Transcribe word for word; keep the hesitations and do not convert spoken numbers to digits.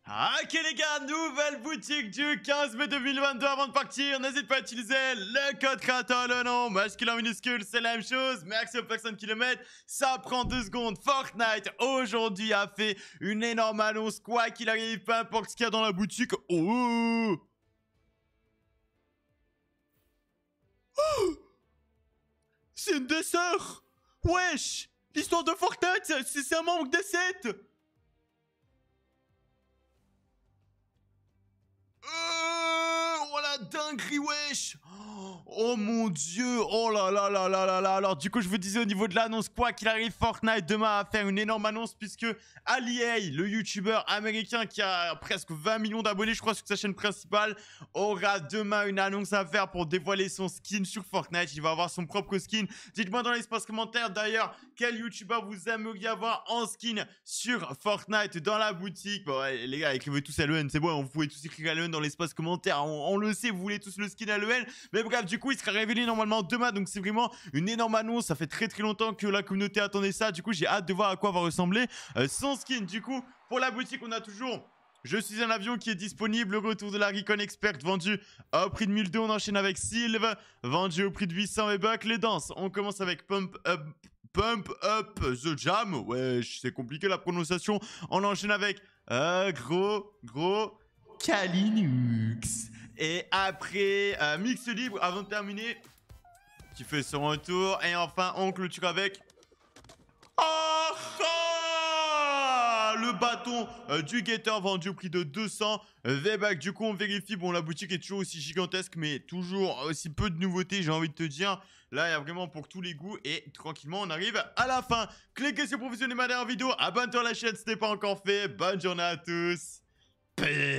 Ok les gars, nouvelle boutique du quinze mai deux mille vingt-deux. Avant de partir, n'hésite pas à utiliser le code créateur, le nom masculin minuscule, c'est la même chose. Merci aux personnes qui le mettent, ça prend deux secondes. Fortnite aujourd'hui a fait une énorme annonce, quoi qu'il arrive, peu importe ce qu'il y a dans la boutique. Oh, oh, c'est une des sœurs. Wesh, l'histoire de Fortnite, c'est un membre des sept. Euh, oh la dinguerie, wesh. Oh mon dieu. Oh là là là là là là. Alors du coup je vous disais au niveau de l'annonce, quoi qu'il arrive, Fortnite demain va faire une énorme annonce, puisque Ali A, le youtubeur américain qui a presque vingt millions d'abonnés je crois sur sa chaîne principale, aura demain une annonce à faire pour dévoiler son skin sur Fortnite. Il va avoir son propre skin. Dites-moi dans l'espace commentaire d'ailleurs quel youtubeur vous aimeriez avoir en skin sur Fortnite dans la boutique. Bon ouais, les gars, écrivez tous L E N, c'est bon, vous pouvez tous écrire L E N dans l'espace commentaire, on, on le sait, vous voulez tous le skin L E N. Mais bref, du coup il sera révélé normalement demain, donc c'est vraiment une énorme annonce. Ça fait très très longtemps que la communauté attendait ça, du coup j'ai hâte de voir à quoi va ressembler euh, son skin. Du coup pour la boutique on a toujours Je suis un avion qui est disponible, le retour de la Recon Expert vendu au prix de mille deux. On enchaîne avec Sylve, vendu au prix de huit cents V-Bucks. Les danses, on commence avec Pump Up, Pump Up The Jam. Wesh, c'est compliqué la prononciation. On enchaîne avec euh, gros, gros Kalinux. Et après, euh, Mix Libre, avant de terminer, qui fait son retour. Et enfin, on clôture avec... Oh, oh le bâton euh, du guetteur vendu au prix de deux cents V-Bucks. Du coup, on vérifie. Bon, la boutique est toujours aussi gigantesque, mais toujours aussi peu de nouveautés, j'ai envie de te dire. Là, il y a vraiment pour tous les goûts. Et tranquillement, on arrive à la fin. Cliquez sur pour visionner ma dernière vidéo. Abonne-toi à la chaîne si ce n'est pas encore fait. Bonne journée à tous. Peace.